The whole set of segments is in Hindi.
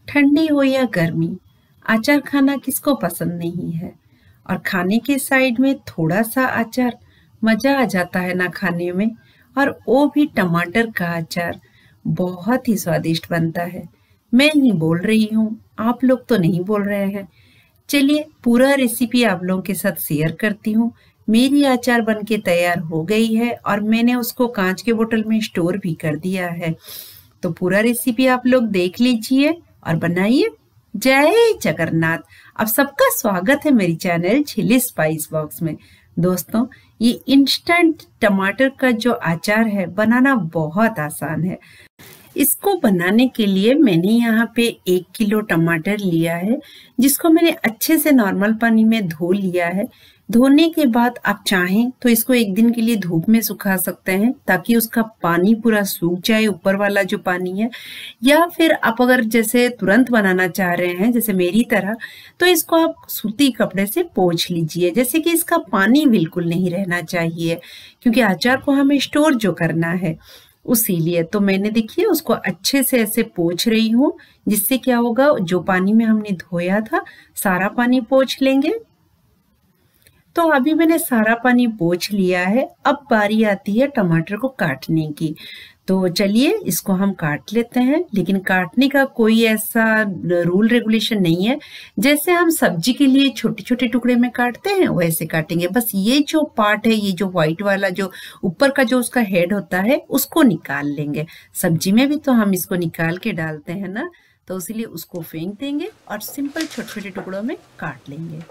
ठंडी हो या गर्मी, अचार खाना किसको पसंद नहीं है। और खाने के साइड में थोड़ा सा अचार, मजा आ जाता है ना खाने में। और वो भी टमाटर का अचार बहुत ही स्वादिष्ट बनता है। मैं ही बोल रही हूँ, आप लोग तो नहीं बोल रहे हैं। चलिए पूरा रेसिपी आप लोगों के साथ शेयर करती हूँ। मेरी अचार बन के तैयार हो गई है और मैंने उसको कांच के बोतल में स्टोर भी कर दिया है। तो पूरा रेसिपी आप लोग देख लीजिए और बनाइए। जय जगन्नाथ। अब सबका स्वागत है मेरी चैनल चिली स्पाइस बॉक्स में। दोस्तों, ये इंस्टेंट टमाटर का जो अचार है बनाना बहुत आसान है। इसको बनाने के लिए मैंने यहाँ पे 1 किलो टमाटर लिया है, जिसको मैंने अच्छे से नॉर्मल पानी में धो लिया है। धोने के बाद आप चाहें तो इसको 1 दिन के लिए धूप में सुखा सकते हैं, ताकि उसका पानी पूरा सूख जाए, ऊपर वाला जो पानी है। या फिर आप अगर जैसे तुरंत बनाना चाह रहे हैं, जैसे मेरी तरह, तो इसको आप सूती कपड़े से पोंछ लीजिए, जैसे कि इसका पानी बिल्कुल नहीं रहना चाहिए, क्योंकि अचार को हमें स्टोर जो करना है उसीलिए। तो मैंने देखिए उसको अच्छे से ऐसे पोंछ रही हूँ, जिससे क्या होगा, जो पानी में हमने धोया था सारा पानी पोंछ लेंगे। तो अभी मैंने सारा पानी पोंछ लिया है। अब बारी आती है टमाटर को काटने की। तो चलिए इसको हम काट लेते हैं, लेकिन काटने का कोई ऐसा रूल रेगुलेशन नहीं है। जैसे हम सब्जी के लिए छोटे छोटे टुकड़े में काटते हैं वैसे काटेंगे। बस ये जो पार्ट है, ये जो व्हाइट वाला जो ऊपर का जो उसका हेड होता है, उसको निकाल लेंगे। सब्जी में भी तो हम इसको निकाल के डालते हैं ना, तो इसीलिए उसको फेंक देंगे और सिंपल छोटे छोटे टुकड़ों में काट लेंगे।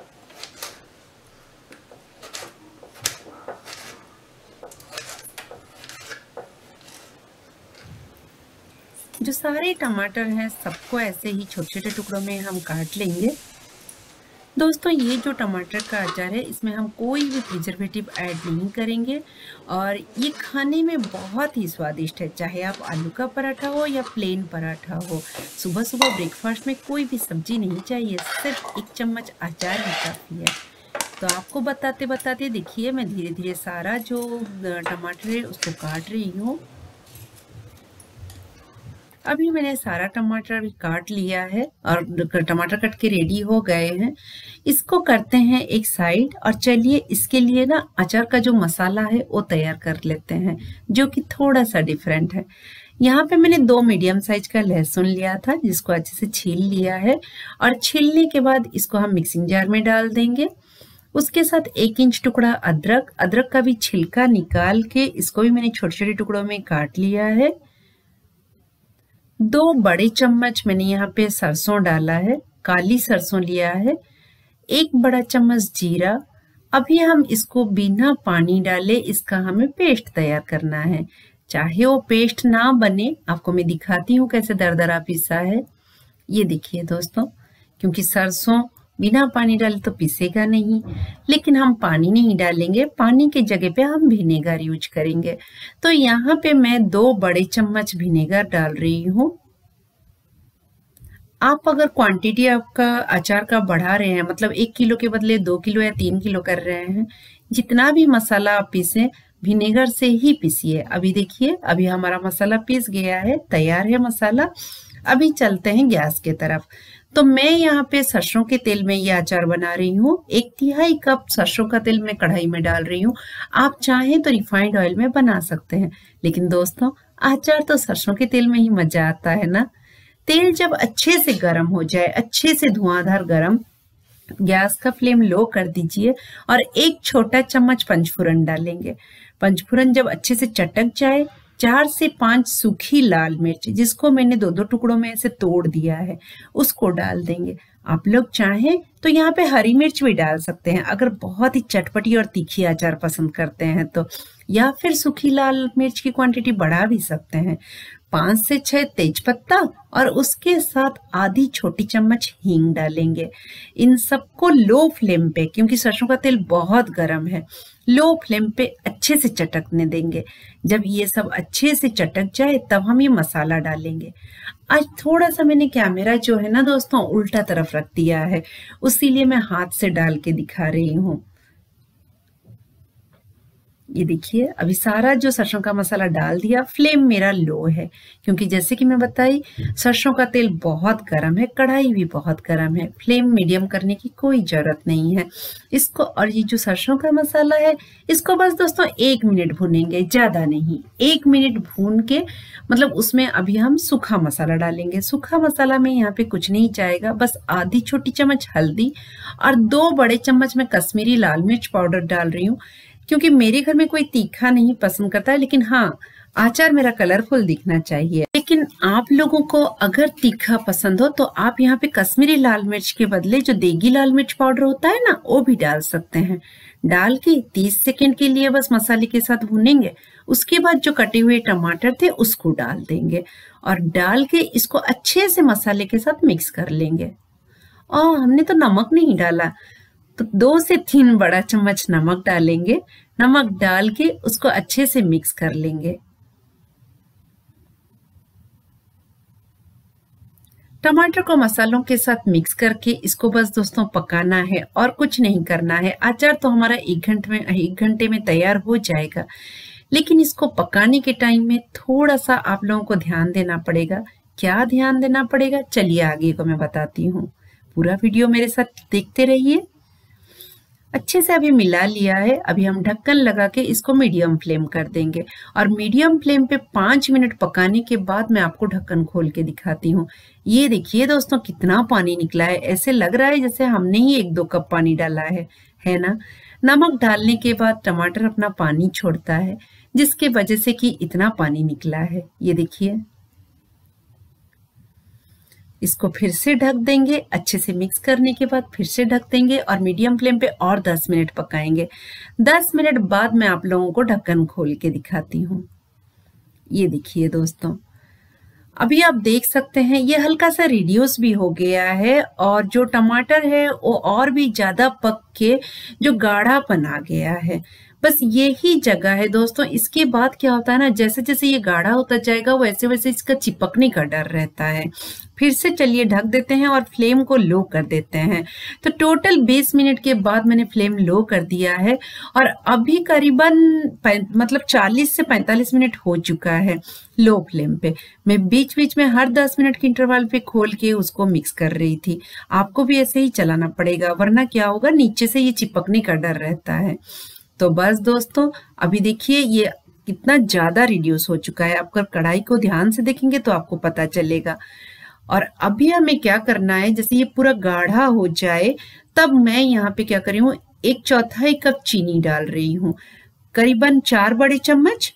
जो सारे टमाटर हैं सबको ऐसे ही छोटे छोटे टुकड़ों में हम काट लेंगे। दोस्तों, ये जो टमाटर का अचार है, इसमें हम कोई भी प्रिजर्वेटिव ऐड नहीं करेंगे और ये खाने में बहुत ही स्वादिष्ट है। चाहे आप आलू का पराठा हो या प्लेन पराठा हो, सुबह सुबह ब्रेकफास्ट में कोई भी सब्जी नहीं चाहिए, सिर्फ 1 चम्मच अचार ही काफ़ी है। तो आपको बताते बताते देखिए मैं धीरे धीरे सारा जो टमाटर है उसको काट रही हूँ। अभी मैंने सारा टमाटर भी काट लिया है और टमाटर कट के रेडी हो गए हैं। इसको करते हैं एक साइड और चलिए इसके लिए ना अचार का जो मसाला है वो तैयार कर लेते हैं, जो कि थोड़ा सा डिफरेंट है। यहाँ पे मैंने 2 मीडियम साइज का लहसुन लिया था, जिसको अच्छे से छील लिया है और छीलने के बाद इसको हम मिक्सिंग जार में डाल देंगे। उसके साथ 1 इंच टुकड़ा अदरक, अदरक का भी छिलका निकाल के इसको भी मैंने छोटे छोटे टुकड़ों में काट लिया है। 2 बड़े चम्मच मैंने यहाँ पे सरसों डाला है, काली सरसों लिया है। 1 बड़ा चम्मच जीरा। अभी हम इसको बिना पानी डाले इसका हमें पेस्ट तैयार करना है। चाहे वो पेस्ट ना बने, आपको मैं दिखाती हूँ कैसे दरदरा पीसा है। ये देखिए दोस्तों, क्योंकि सरसों बिना पानी डाले तो पिसेगा नहीं, लेकिन हम पानी नहीं डालेंगे, पानी की जगह पे हम विनेगर यूज करेंगे। तो यहाँ पे मैं 2 बड़े चम्मच विनेगर डाल रही हूँ। आप अगर क्वांटिटी आपका अचार का बढ़ा रहे हैं, मतलब 1 किलो के बदले 2 किलो या 3 किलो कर रहे हैं, जितना भी मसाला आप पीसें विनेगर से ही पीसिए। अभी देखिए, अभी हमारा मसाला पीस गया है, तैयार है मसाला। अभी चलते हैं गैस के तरफ। तो मैं यहाँ पे सरसों के तेल में ये अचार बना रही हूँ। 1/3 कप सरसों का तेल मैं कढ़ाई में डाल रही हूँ। आप चाहें तो रिफाइंड ऑयल में बना सकते हैं, लेकिन दोस्तों अचार तो सरसों के तेल में ही मजा आता है ना। तेल जब अच्छे से गर्म हो जाए, अच्छे से धुआंधार गर्म, गैस का फ्लेम लो कर दीजिए और 1 छोटा चम्मच पंचफोरन डालेंगे। पंचफोरन जब अच्छे से चटक जाए, 4 से 5 सूखी लाल मिर्च, जिसको मैंने 2-2 टुकड़ों में ऐसे तोड़ दिया है, उसको डाल देंगे। आप लोग चाहें तो यहाँ पे हरी मिर्च भी डाल सकते हैं, अगर बहुत ही चटपटी और तीखी अचार पसंद करते हैं तो, या फिर सूखी लाल मिर्च की क्वांटिटी बढ़ा भी सकते हैं। 5 से 6 तेज पत्ता और उसके साथ आधी छोटी चम्मच हींग डालेंगे। इन सबको लो फ्लेम पे, क्योंकि सरसों का तेल बहुत गर्म है, लो फ्लेम पे अच्छे से चटकने देंगे। जब ये सब अच्छे से चटक जाए तब हम ये मसाला डालेंगे। आज थोड़ा सा मैंने कैमरा जो है ना दोस्तों उल्टा तरफ रख दिया है, उसीलिए मैं हाथ से डाल के दिखा रही हूँ। ये देखिए अभी सारा जो सरसों का मसाला डाल दिया, फ्लेम मेरा लो है क्योंकि जैसे कि मैं बताई सरसों का तेल बहुत गर्म है, कढ़ाई भी बहुत गर्म है। फ्लेम मीडियम करने की कोई जरूरत नहीं है इसको। और ये जो सरसों का मसाला है इसको बस दोस्तों 1 मिनट भूनेंगे, ज्यादा नहीं। 1 मिनट भून के मतलब उसमें अभी हम सूखा मसाला डालेंगे। सूखा मसाला में यहाँ पे कुछ नहीं जाएगा, बस आधी छोटी चम्मच हल्दी और 2 बड़े चम्मच में कश्मीरी लाल मिर्च पाउडर डाल रही हूँ क्योंकि मेरे घर में कोई तीखा नहीं पसंद करता है, लेकिन हाँ अचार मेरा कलरफुल दिखना चाहिए। लेकिन आप लोगों को अगर तीखा पसंद हो तो आप यहाँ पे कश्मीरी लाल मिर्च के बदले जो देगी लाल मिर्च पाउडर होता है ना वो भी डाल सकते हैं। डाल के 30 सेकेंड के लिए बस मसाले के साथ भूनेंगे। उसके बाद जो कटे हुए टमाटर थे उसको डाल देंगे और डाल के इसको अच्छे से मसाले के साथ मिक्स कर लेंगे। और हमने तो नमक नहीं डाला, तो 2 से 3 बड़ा चम्मच नमक डालेंगे। नमक डाल के उसको अच्छे से मिक्स कर लेंगे। टमाटर को मसालों के साथ मिक्स करके इसको बस दोस्तों पकाना है और कुछ नहीं करना है। अचार तो हमारा 1 घंटे में तैयार हो जाएगा, लेकिन इसको पकाने के टाइम में थोड़ा सा आप लोगों को ध्यान देना पड़ेगा। क्या ध्यान देना पड़ेगा चलिए आगे को मैं बताती हूँ। पूरा वीडियो मेरे साथ देखते रहिए। अच्छे से अभी मिला लिया है। अभी हम ढक्कन लगा के इसको मीडियम फ्लेम कर देंगे और मीडियम फ्लेम पे 5 मिनट पकाने के बाद मैं आपको ढक्कन खोल के दिखाती हूँ। ये देखिए दोस्तों कितना पानी निकला है, ऐसे लग रहा है जैसे हमने ही 1-2 कप पानी डाला है ना। नमक डालने के बाद टमाटर अपना पानी छोड़ता है, जिसके वजह से कि इतना पानी निकला है। ये देखिए इसको फिर से ढक देंगे। अच्छे से मिक्स करने के बाद फिर से ढक देंगे और मीडियम फ्लेम पे और 10 मिनट पकाएंगे। 10 मिनट बाद मैं आप लोगों को ढक्कन खोल के दिखाती हूँ। ये देखिए दोस्तों अभी आप देख सकते हैं ये हल्का सा रिड्यूस भी हो गया है और जो टमाटर है वो और भी ज्यादा पक के जो गाढ़ापन आ गया है। बस यही जगह है दोस्तों। इसके बाद क्या होता है ना, जैसे जैसे ये गाढ़ा होता जाएगा वैसे वैसे इसका चिपकने का डर रहता है। फिर से चलिए ढक देते हैं और फ्लेम को लो कर देते हैं। तो टोटल 20 मिनट के बाद मैंने फ्लेम लो कर दिया है और अभी करीबन मतलब 40 से 45 मिनट हो चुका है लो फ्लेम पे। मैं बीच बीच में हर 10 मिनट के इंटरवल पे खोल के उसको मिक्स कर रही थी। आपको भी ऐसे ही चलाना पड़ेगा, वरना क्या होगा नीचे से ये चिपकने का डर रहता है। तो बस दोस्तों अभी देखिए ये कितना ज्यादा रिड्यूस हो चुका है। आप कढ़ाई को ध्यान से देखेंगे तो आपको पता चलेगा। और अभी हमें क्या करना है, जैसे ये पूरा गाढ़ा हो जाए तब मैं यहाँ पे क्या कर रही हूँ, 1/4 कप चीनी डाल रही हूँ। करीबन 4 बड़े चम्मच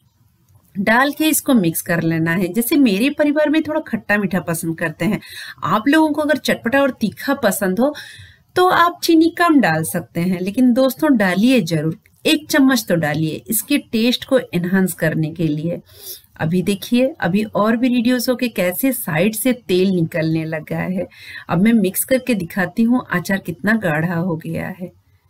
डाल के इसको मिक्स कर लेना है। जैसे मेरे परिवार में थोड़ा खट्टा मीठा पसंद करते हैं, आप लोगों को अगर चटपटा और तीखा पसंद हो तो आप चीनी कम डाल सकते हैं, लेकिन दोस्तों डालिए जरूर। 1 चम्मच तो डालिए इसके टेस्ट को एनहांस करने के लिए। अभी देखिए अभी और भी रिड्यूस होके कैसे साइड से तेल निकलने लगा है। अब मैं मिक्स करके दिखाती हूँ अचार कितना गाढ़ा हो गया है।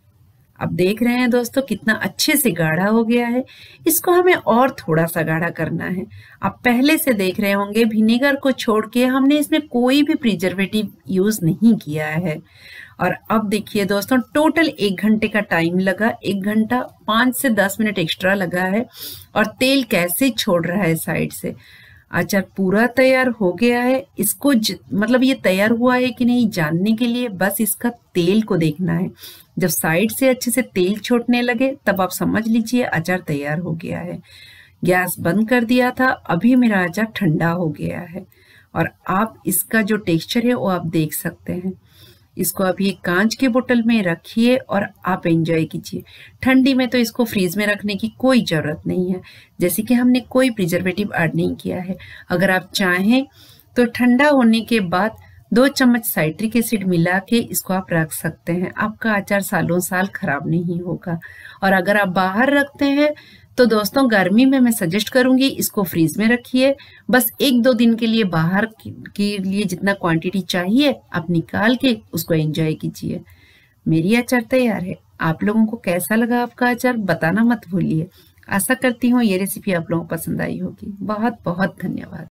अब देख रहे हैं दोस्तों कितना अच्छे से गाढ़ा हो गया है। इसको हमें और थोड़ा सा गाढ़ा करना है। आप पहले से देख रहे होंगे विनेगर को छोड़ के हमने इसमें कोई भी प्रिजर्वेटिव यूज नहीं किया है। और अब देखिए दोस्तों टोटल 1 घंटे का टाइम लगा। 1 घंटा 5 से 10 मिनट एक्स्ट्रा लगा है और तेल कैसे छोड़ रहा है साइड से। अचार पूरा तैयार हो गया है। इसको मतलब ये तैयार हुआ है कि नहीं जानने के लिए बस इसका तेल को देखना है। जब साइड से अच्छे से तेल छोड़ने लगे तब आप समझ लीजिए अचार तैयार हो गया है। गैस बंद कर दिया था। अभी मेरा अचार ठंडा हो गया है और आप इसका जो टेक्सचर है वो आप देख सकते हैं। इसको अभी एक कांच के बोतल में रखिए और आप एंजॉय कीजिए। ठंडी में तो इसको फ्रीज में रखने की कोई जरूरत नहीं है, जैसे कि हमने कोई प्रिजर्वेटिव ऐड नहीं किया है। अगर आप चाहें तो ठंडा होने के बाद 2 चम्मच साइट्रिक एसिड मिला के इसको आप रख सकते हैं। आपका अचार सालों साल खराब नहीं होगा। और अगर आप बाहर रखते हैं तो दोस्तों गर्मी में मैं सजेस्ट करूंगी इसको फ्रीज में रखिए। बस 1-2 दिन के लिए बाहर के लिए जितना क्वांटिटी चाहिए आप निकाल के उसको एंजॉय कीजिए। मेरी अचार तैयार है। आप लोगों को कैसा लगा आपका अचार बताना मत भूलिए। आशा करती हूँ ये रेसिपी आप लोगों को पसंद आई होगी। बहुत बहुत धन्यवाद।